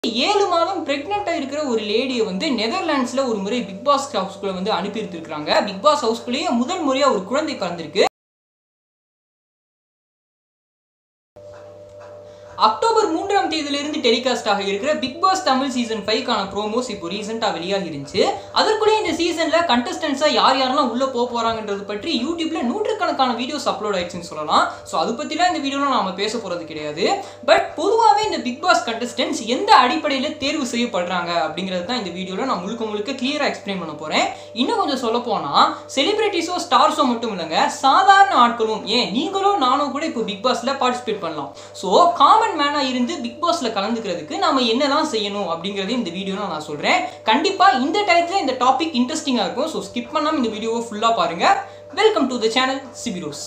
7 மாதம் பிரெக்னெண்டா இருக்கிற ஒரு லேடியை வந்து நெதர்லாண்ட்ஸ்ல ஒரு முறை பிக் பாஸ் ஹவுஸ்க்குள்ள வந்து அனுப்பி இருக்காங்க. பிக் பாஸ் ஹவுஸ்க்குள்ளேயே முதல் முறையா ஒரு குழந்தை பிறந்திருக்கு. அக்டோபர் 3ஆம் தேதியிலிருந்து டெலிகாஸ்ட் ஆக இருக்கிற பிக் பாஸ் தமிழ் சீசன் 5க்கான ப்ரோமோஸ் இப்போ ரீசெண்டா வெளியாகி இருந்துச்சு. அதற்குள்ளே இந்த சீசன்ல கண்டஸ்டன்ஸா யாரெல்லாம் உள்ள போறாங்கன்றது பற்றி யூடியூப்ல நூற்றுக்கணக்கான வீடியோஸ் அப்லோட் ஆயிடுச்சுன்னு சொல்லலாம். ஸோ அது பத்திலாம் இந்த வீடியோல நாம பேச போறது கிடையாது. பட் பொதுவாகவே இந்த பிக் பாஸ் கண்டஸ்டன்ஸ் எந்த அடிப்படையில் தேர்வு செய்யப்படுறாங்க அப்படிங்கிறது தான் இந்த வீடியோல நான் முழுக்க கிளியரா எக்ஸ்பிளைன் பண்ண போறேன். இன்னும் கொஞ்சம் சொல்ல போனா செலிபிரிட்டிஸோ ஸ்டார்ஸோ மட்டும் இல்லைங்க, சாதாரண ஆட்களும் ஏன் நீங்களும் நானும் கூட இப்போ பிக் பாஸ்ல பார்ட்டிசிபேட் பண்ணலாம். ஸோ காமன் மேனா இருந்து பிக் பாஸ்ல கலந்துக்கிறதுக்கு நாம என்னலாம் செய்யணும் அப்படிங்கறதை இந்த வீடியோல நான் சொல்றேன். கண்டிப்பா இந்த டைத்துல இந்த டாபிக் இன்ட்ரெஸ்டிங்கா இருக்கும். சோ ஸ்கிப் பண்ணாம இந்த வீடியோவை ஃபுல்லா பாருங்க. வெல்கம் டு தி சேனல் சிபிரோஸ்.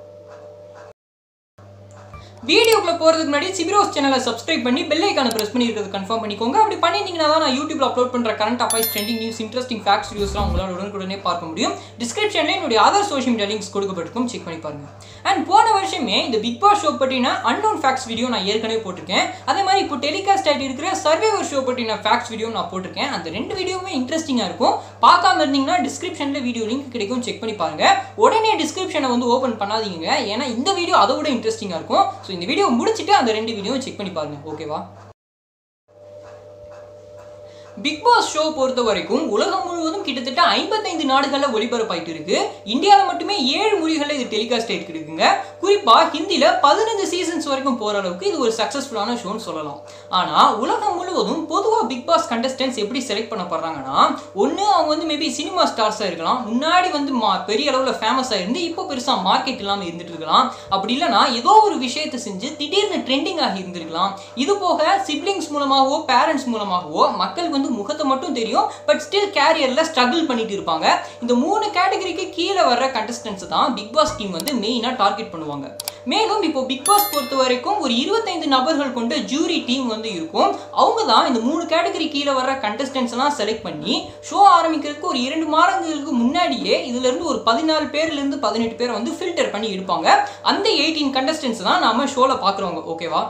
வீடியோக்குள்ள போறதுக்கு முன்னாடி சிபிரோஸ் சேனலை சப்ஸ்கிரைப் பண்ணி பெல் ஐகானை பிரஸ் பண்ணி இருக்கிறது கன்ஃபார்ம் பண்ணிக்கோங்க. அப்படி பண்ணிட்டீங்கன்னா தான் நான் யூடியூப்ல அப்லோட் பண்ற current affairs, trending news, interesting facts வீடியோஸ்லாம் உங்களால உடனுக்குடனே பார்க்க முடியும். டிஸ்கிரிப்ஷன்ல என்னுடைய அதர் சோஷியல் மீடியா லிங்க்ஸ் கொடுக்கப்பட்டிருக்கும், செக் பண்ணி பாருங்க. அண்ட் போன வருஷமே இந்த பிக் பாஸ் ஷோ பற்றின அன்னோன் ஃபேக்ட்ஸ் வீடியோ நான் ஏற்கனவே போட்டிருக்கேன். அதே மாதிரி இப்போ டெலிகாஸ்ட் ஆகிட்டு இருக்கிற சர்வைவர் ஷோ பற்றின ஃபேக்ட்ஸ் வீடியோ நான் போட்டிருக்கேன். அந்த ரெண்டு வீடியோவுமே இன்ட்ரெஸ்டிங்கா இருக்கும். பார்க்காம இருந்தீங்கன்னா டிஸ்கிரிப்ஷன்ல வீடியோ லிங்க் கிடைக்கும், செக் பண்ணி பாருங்க. உடனே டிஸ்கிரிப்ஷனை வந்து ஓபன் பண்ணாதீங்க, ஏன்னா இந்த வீடியோ அதை விட இன்ட்ரெஸ்டிங்கா இருக்கும். ஸோ இந்த வீடியோ முடிச்சுட்டு அந்த ரெண்டு வீடியோவும் செக் பண்ணி பாருங்க. ஓகேவா? பிக் பாஸ் ஷோ பொறுத்த வரைக்கும் உலகம் முழுவதும் கிட்டத்தட்ட 55 நாடுகளில் ஒளிபரப்பாயிட்டு இருக்கு. இந்தியாவில் மட்டுமே 7 மொழிகளில் இது டெலிகாஸ்ட் ஆயிட்டு இருக்குங்க. குறிப்பா ஹிந்தியில 15 சீசன்ஸ் வரைக்கும் போற அளவுக்கு இது ஒரு சக்சஸ்ஃபுல்லான ஷோன்னு சொல்லலாம். ஆனா உலகம் முழுவதும் பொதுவாக பிக் பாஸ் கண்டஸ்டன்ஸ் எப்படி செலக்ட் பண்ணப்படுறாங்கன்னா, ஒன்னு அவங்க வந்து மேபி சினிமா ஸ்டார்ஸா இருக்கலாம், முன்னாடி வந்து பெரிய அளவுல ஃபேமஸா இருந்து இப்போ பெருசா மார்க்கெட் இல்லாம இருந்துட்டு இருக்கலாம். அப்படி இல்லைன்னா ஏதோ ஒரு விஷயத்தை செஞ்சு திடீர்னு ட்ரெண்டிங் ஆகி இருந்திருக்கலாம். இது போக சிப்ளிங்ஸ் மூலமாகவோ பேரண்ட்ஸ் மூலமாகவோ மக்களுக்கு வந்து முகத்தை மட்டும் தெரியும், பட் ஸ்டில் கேரியர்ல ஸ்ட்ரகிள் பண்ணிட்டு இருப்பாங்க. இந்த 3 கேட்டகரிக்கு கீழே வர்ற கண்டஸ்டன்ஸ் தான் பிக் பாஸ் டீம் வந்து மெயினா டார்கெட் பண்ணுவாங்க. மேலும் இப்போ பிக் பாஸ் பொறுத்த வரைக்கும் ஒரு 25 நபர்கள் கொண்ட ஜூரி டீம் வந்து இருக்கும். அவங்க தான் இந்த 3 கேட்டகரி கீழே வர்ற கண்டஸ்டன்ஸ் எல்லாம் செலக்ட் பண்ணி ஷோ ஆரம்பிக்கிறதுக்கு ஒரு 2 மாதங்களுக்கு முன்னாடியே இதுல இருந்து ஒரு 14 பேர்ல இருந்து 18 பேரை வந்து ஃபில்டர் பண்ணி எடுப்பாங்க. அந்த 18 கண்டஸ்டன்ஸ் தான் நாம ஷோல பாக்குறவங்க. ஓகேவா?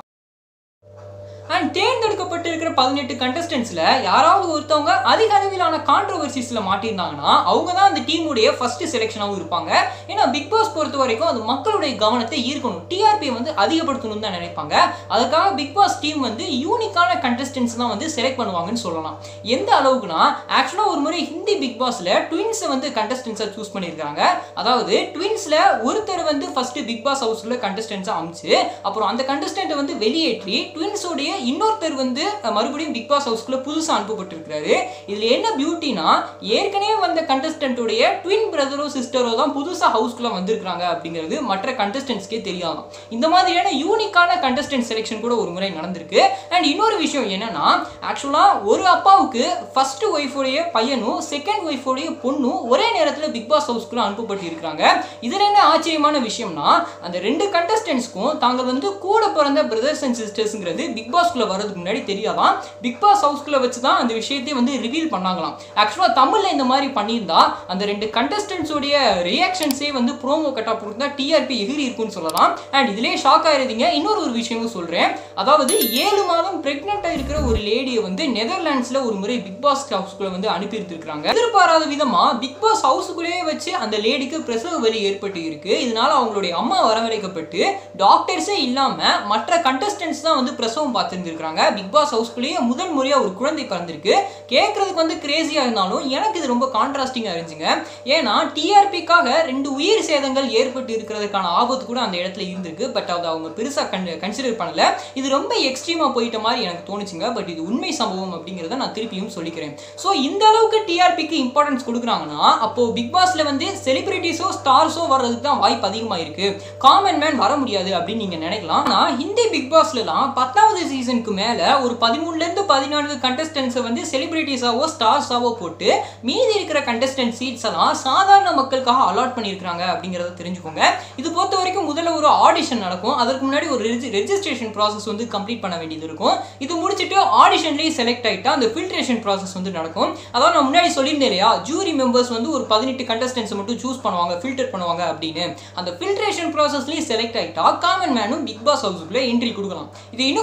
அண்ட் தேர்ந்தெடுக்கப்பட்டிருக்கிற 18 கண்டஸ்டன்ஸ்ல யாராவது ஒருத்தவங்க அதிக அளவிலான கான்ட்ரோவர்சிஸ்ல மாட்டிருந்தாங்கன்னா அவங்க தான் அந்த டீமுடைய ஃபர்ஸ்ட் செலெக்ஷனாகவும் இருப்பாங்க. ஏன்னா பிக் பாஸ் பொறுத்த வரைக்கும் அது மக்களுடைய கவனத்தை ஈர்க்கணும், டிஆர்பி வந்து அதிகப்படுத்தணும்னு தான் நினைப்பாங்க. அதுக்காக பிக் பாஸ் டீம் வந்து யூனிக்கான கண்டஸ்டன்ஸ் தான் வந்து செலக்ட் பண்ணுவாங்கன்னு சொல்லலாம். எந்த அளவுக்குன்னா, ஆக்சுவலா ஒரு முறை ஹிந்தி பிக் பாஸ்ல ட்வின்ஸை வந்து கண்டஸ்டன்ஸா சூஸ் பண்ணியிருக்காங்க. அதாவது ட்வின்ஸ்ல ஒருத்தர் வந்து ஃபர்ஸ்ட் பிக் பாஸ் ஹவுஸ்ல கண்டஸ்டன்ஸா அமைச்சு அப்புறம் அந்த கண்டஸ்டன்ட்டை வந்து வெளியேற்றி ட்வின்ஸோடைய இன்னொருத்தர் வந்து மறுபடியும் பிக் பாஸ் ஹவுஸ்க்குள்ள புதுசா அனுப்பப்பட்டிருக்காரு. இதுல என்ன பியூட்டினா, ஏற்கனவே வந்த கண்டஸ்டன்ட்டோடைய ட்வின் பிரதரோ சிஸ்டரோ தான் புதுசா ஹவுஸ்க்குள்ள வந்திருக்காங்க அப்படிங்கிறது மற்ற கண்டஸ்டன்ட்ஸ்க்கே தெரியாம. இந்த மாதிரியான யூனிக்கான கண்டஸ்டன்ட் செலெக்ஷன் கூட ஒரு முறை நடந்திருக்கு. அண்ட் இன்னொரு விஷயம் என்னன்னா, ஆக்சுவலா ஒரு அப்பாவுக்கு ஃபர்ஸ்ட் ஒய்ஃபோடைய பையனும் செகண்ட் ஒய்ஃபோடைய பொண்ணும் ஒரே நேரத்தில் பிக் பாஸ் ஹவுஸ்க்குள்ள அனுப்பப்பட்டு இருக்காங்க. இதுல என்ன ஆச்சரியமான விஷயம்னா, அந்த 2 கண்டஸ்டன்ட்ஸ்க்கும் தாங்கள் வந்து கூட பிறந்த பிரதர்ஸ் அண்ட் சிஸ்டர்ஸ்ங்கிறது பிக் பாஸ் வரதுக்கு முன்னாடி தெரியாதான். பிக் பாஸ் ஹவுஸ்க்குள்ள வச்சு தான் அந்த விஷயத்தை வந்து ரிவீல் பண்ணாங்களாம். ஆக்சுவலா தமிழ்ல இந்த மாதிரி பண்ணியிருந்தா அந்த 2 கண்டஸ்டன்ட்ஸ் உடைய ரியாக்ஷன்ஸே வந்து ப்ரோமோ கட்டா போட்டுருந்தா டிஆர்பி எகிரி இருக்குன்னு சொல்லலாம். அண்ட் இதுலயே ஷாக் ஆயிருந்தீங்க. இன்னொரு விஷயமும் சொல்றேன். அதாவது 7 மாதம் பிரெக்னெண்டா இருக்கிற ஒரு லேடியை வந்து நெதர்லாண்ட்ஸ்ல ஒரு முறை பிக் பாஸ் ஹவுஸ்க்குள்ள வந்து அனுப்பி இருக்காங்க. எதிர்பாராத விதமா பிக் பாஸ் ஹவுஸ்க்குள்ளேயே வச்சு அந்த லேடிக்கு பிரசவ வலி ஏற்பட்டு இருக்கு. இதனால அவங்களுடைய அம்மா வரவழைக்கப்பட்டு டாக்டர்ஸே இல்லாம மற்ற கண்டஸ்டன்ட்ஸ் தான் வந்து பிரசவம் பார்த்து இருக்காங்க. பிக் பாஸ் ஹவுஸ்க்குள்ளேயே முதல் முறையா ஒரு குழந்தை பிறந்திருக்கு. கேட்கறதுக்கு வந்து கிரேசியா இருந்தாலும் எனக்கு இது ரொம்ப கான்ட்ராஸ்டிங்கா இருந்துச்சுங்க. ஏன்னா டிஆர்பிக்காக 2 உயிர் சேதங்கள் ஏற்பட்டு இருக்கிறதுக்கான ஆபத்து கூட அந்த இடத்துல இருந்திருக்கு. பட் அதை அவங்க பெருசா கன்சிடர் பண்ணல. இது ரொம்ப எக்ஸ்ட்ரீமா போயிட்ட மாதிரி எனக்கு தோணுச்சுங்க. பட் இது உண்மை சம்பவம் அப்படிங்கிறத நான் திருப்பியும் சொல்லிக்கிறேன். ஸோ இந்த அளவுக்கு டிஆர்பிக்கு இம்பார்ட்டன்ஸ் கொடுக்குறாங்கன்னா அப்போ பிக் பாஸ்ல வந்து செலிபிரிட்டிஸோ ஸ்டார்ஸோ வர்றதுக்கு தான் வாய்ப்பு அதிகமா இருக்கு, காமன் மேன் வர முடியாது அப்படின்னு நீங்க நினைக்கலாம். ஆனா ஹிந்தி பிக் பாஸ்லாம் 10வது சீசனுக்கு மேல ஒரு 13ல இருந்து 14 கண்டஸ்டன்ட்ஸை வந்து செலிபிரிட்டிஸாவோ ஸ்டார்ஸாவோ போட்டு மீதி இருக்கிற கண்டஸ்டன்ட் சீட்ஸ் எல்லாம் சாதாரண மக்களுக்காக அலாட் பண்ணியிருக்காங்க அப்படிங்கிறத தெரிஞ்சுக்கோங்க. இது பொறுத்த வரைக்கும் முதல்ல ஒரு ஆடிஷன் நடக்கும். அதற்கு முன்னாடி ஒரு ரெஜிஸ்ட்ரேஷன் ப்ராசஸ் வந்து கம்ப்ளீட் பண்ண வேண்டியது இருக்கும். இது முடிச்சுட்டு ஆடிஷன்லேயே செலக்ட் ஆகிட்டா அந்த ஃபில்ட்ரேஷன் ப்ராசஸ் வந்து நடக்கும். அதாவது நான் முன்னாடி சொல்லியிருந்தேன் இல்லையா, ஜூரி மெம்பர்ஸ் வந்து ஒரு 18 கண்டஸ்டன்ட்ஸ் மட்டும் சூஸ் பண்ணுவாங்க, ஃபில்டர் பண்ணுவாங்க அப்படின்னு. அந்த ஃபில்ட்ரேஷன் ப்ராசஸ்லேயே செலக்ட் ஆகிட்டா காமன் மேனும் பிக் பாஸ் ஹவுஸ்க்குள்ளே என்ட்ரி கொடுக்கலாம். இது இன்னும் கொஞ்சம் நான்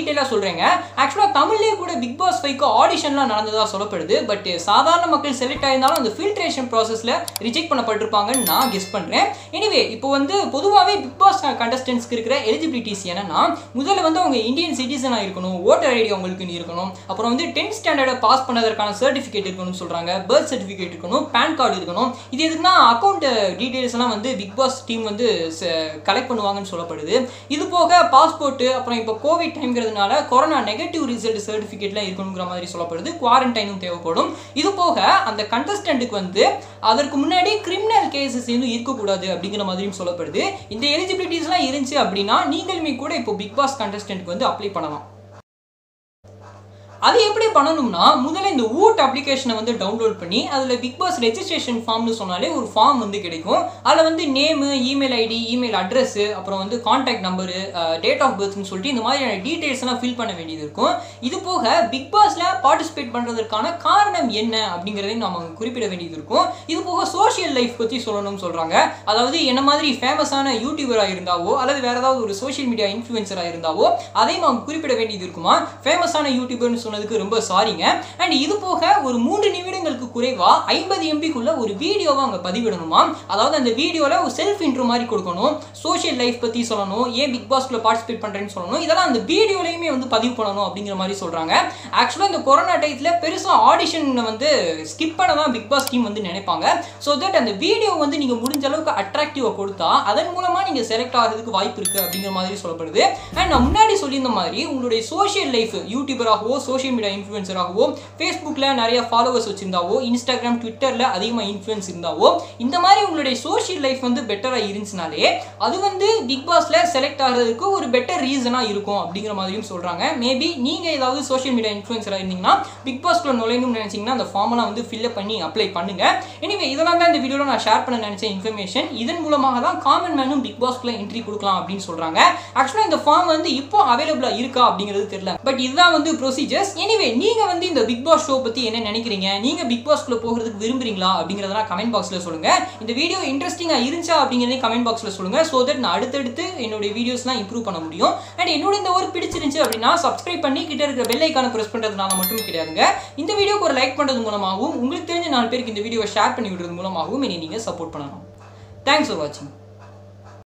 டீட்டெயிலாக சொல்கிறேங்க. ஆக்சுவலாக தமிழ்லேயே கூட பிக் பாஸ் 5க்கு ஆடிஷன்லாம் நடந்ததாக சொல்லப்படுது. பட் சாதாரண மக்கள் செலக்ட் ஆயிருந்தாலும் அந்த ஃபில்ட்ரேஷன் ப்ராசஸில் ரிஜெக்ட் பண்ணப்பட்டிருப்பாங்கன்னு நான் கெஸ் பண்ணுறேன். எனிவே இப்போ வந்து பொதுவாகவே பிக் பாஸ் கண்டஸ்டன்ஸ்க்கு இருக்கிற எலிஜிபிலிட்டிஸ் என்னன்னா, முதல்ல வந்து அவங்க இந்தியன் சிட்டிசனாக இருக்கணும், ஓட்டர் ஐடி அவங்களுக்கு இருக்கணும், அப்புறம் வந்து 10th ஸ்டாண்டர்டை பாஸ் பண்ணதற்கான சர்டிஃபிகேட் இருக்கணும்னு சொல்கிறாங்க, பர்த் சர்டிஃபிகேட் இருக்கணும், பேன் கார்டு இருக்கணும். இது எதுக்குன்னா அக்கௌண்ட் டீட்டெயில்ஸ்லாம் வந்து பிக் பாஸ் டீம் வந்து கலெக்ட் பண்ணுவாங்கன்னு சொல்லப்படுது. இது போக பாஸ்போர்ட்டு, அப்புறம் இப்போ கோவிட் டைம்ங்கிறதுனால கொரோனா நெகட்டிவ் ரிசல்ட் சர்டிஃபிகேட்லாம் இருக்கணுங்கிற மாதிரி சொல்லப்படுது. குவாரண்டைனும் தேவைப்படும். இது போக அந்த கண்டஸ்டன்ட்டுக்கு வந்து அதற்கு முன்னாடி கிரிமினல் கேசஸ் எதுவும் இருக்கக்கூடாது அப்படிங்கிற மாதிரியும் சொல்லப்படுது. இந்த எலிஜிபிலிட்டிஸ்லாம் இருந்துச்சு அப்படின்னா நீங்களுமே கூட இப்போ பிக் பாஸ் கண்டஸ்டன்ட்க்கு வந்து அப்ளை பண்ணலாம். அது எப்படி பண்ணணும்னா, முதல்ல இந்த ஊட் அப்ளிகேஷனை வந்து டவுன்லோட் பண்ணி அதில் பிக் பாஸ் ரெஜிஸ்ட்ரேஷன் ஃபார்ம்னு சொன்னாலே ஒரு ஃபார்ம் வந்து கிடைக்கும். அதில் வந்து name, email ID, email address, அப்புறம் வந்து கான்டாக்ட் நம்பரு, டேட் ஆஃப் பர்த்னு சொல்லிட்டு இந்த மாதிரியான டீட்டெயில்ஸ்லாம் ஃபில் பண்ண வேண்டியது இருக்கும். இது போக பிக் பாஸில் பார்ட்டிசிபேட் பண்ணுறதுக்கான காரணம் என்ன அப்படிங்கிறதையும் நம்ம குறிப்பிட வேண்டியது இருக்கும். இது போக சோஷியல் லைஃப் பற்றி சொல்லணும்னு சொல்கிறாங்க. அதாவது என்ன மாதிரி ஃபேமஸான யூடியூபராக இருந்தாவோ அல்லது வேறு ஏதாவது ஒரு சோஷியல் மீடியா இன்ஃப்ளூயன்சராக இருந்தாவோ அதையும் அவங்க குறிப்பிட வேண்டியது இருக்குமா. ஃபேமஸான யூடியூபர்னு சொன்னதுக்கு ரொம்ப சாரிங்க. அண்ட் இது போக ஒரு 3 நிமிடங்களுக்கு குறைவா 50 MBக்குள்ள ஒரு வீடியோவை அவங்க பதிவிடணுமா. அதாவது அந்த வீடியோல ஒரு செல்ஃப் இன்ட்ரோ மாதிரி கொடுக்கணும், சோஷியல் லைஃப் பத்தி சொல்லணும், ஏன் பிக் பாஸ்ல பார்ட்டிசிபேட் பண்றேன்னு சொல்லணும். இதெல்லாம் அந்த வீடியோலயுமே வந்து பதிவு பண்ணணும் அப்படிங்கிற மாதிரி சொல்றாங்க. ஆக்சுவலா இந்த கொரோனா டைத்துல பெருசா ஆடிஷன் வந்து ஸ்கிப் பண்ண தான் பிக் பாஸ் டீம் வந்து நினைப்பாங்க. ஸோ தட் அந்த வீடியோ வந்து நீங்க முடிஞ்ச அளவுக்கு அட்ராக்டிவா கொடுத்தா அதன் மூலமா நீங்க செலக்ட் ஆகிறதுக்கு வாய்ப்பு இருக்கு அப்படிங்கிற மாதிரி சொல்லப்படுது. அண்ட் நான் முன்னாடி சொல்லியிருந்த மாதிரி உங்களுடைய சோஷியல் லைஃப் யூடியூபராகவோ சோஷியல் மீடியா இன்ஃப்ளூயன்சராகவோ ஃபேஸ்புக்கில் நிறைய ஃபாலோவர்ஸ் வச்சிருந்தாவோ இன்ஸ்டாகிராம் ட்விட்டரில் அதிகமாக இன்ஃப்ளூயன்ஸ் இருந்தாவோ இந்த மாதிரி உங்களுடைய சோஷியல் லைஃப் வந்து பெட்டராக இருந்துச்சுனாலே அது வந்து பிக் பாஸில் செலக்ட் ஆகிறதுக்கு ஒரு பெட்டர் ரீசனாக இருக்கும் அப்படிங்கிற மாதிரியும் சொல்கிறாங்க. மேபி நீங்கள் ஏதாவது சோஷியல் மீடியா இன்ஃப்ளூயன்சராக இருந்தீங்கன்னா பிக் பாஸ்க்குள்ள நுழையணும்னு நினச்சிங்கன்னா அந்த ஃபார்மெல்லாம் வந்து ஃபில்அப் பண்ணி அப்ளை பண்ணுங்க. எனிவே இதெல்லாம் தான் இந்த வீடியோவில் நான் ஷேர் பண்ண நினச்ச இன்ஃபர்மேஷன். இதன் மூலமாக தான் காமன் மேனும் பிக் பாஸ்க்குள்ள என்ட்ரி கொடுக்கலாம் அப்படின்னு சொல்கிறாங்க. ஆக்சுவலாக இந்த ஃபார்ம் வந்து இப்போ அவைலபிளாக இருக்கா அப்படிங்கிறது தெரியல. பட் இதுதான் வந்து ப்ரொசீஜர்ஸ். எனிவே நீங்க வந்து இந்த பிக் பாஸ் ஷோ பத்தி என்ன நினைக்கிறீங்க? நீங்க பிக் பாஸ்க்குள்ள போகிறதுக்கு விரும்புறீங்களா அப்படிங்கறதெல்லாம் கமெண்ட் பாக்ஸ்ல சொல்லுங்க. இந்த வீடியோ இன்ட்ரெஸ்டிங்கா இருந்துச்சா அப்படிங்கறதையும் கமெண்ட் பாக்ஸ்ல சொல்லுங்க. சோ தட் நான் அடுத்தடுத்து என்னோட வீடியோஸ்லாம் இம்ப்ரூவ் பண்ண முடியும். அண்ட் என்னோட இந்த ஒரு பிடிச்சிருந்துச்சு அப்படின்னா சப்ஸ்கிரைப் பண்ணி கிட்ட இருக்கிற பெல் ஐகானை பிரஸ் பண்றதுனால மட்டும் கிடையாதுங்க. இந்த வீடியோக்கு ஒரு லைக் பண்றது மூலமாகவும் உங்களுக்கு தெரிஞ்ச 4 பேருக்கு இந்த வீடியோவை ஷேர் பண்ணி விடுறது மூலமாகவும் என்னை நீங்க சப்போர்ட் பண்ணலாம். தேங்க்ஸ் ஃபார் வாட்சிங்.